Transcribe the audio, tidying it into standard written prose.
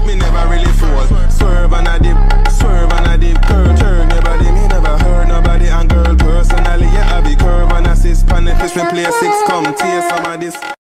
me never really fall. Swerve and a dip, swerve and a dip. Girl, turn your body, me never hurt nobody. And girl, personally, yeah, I be curve and assist. Pan if it's me play 6, come tear some of this.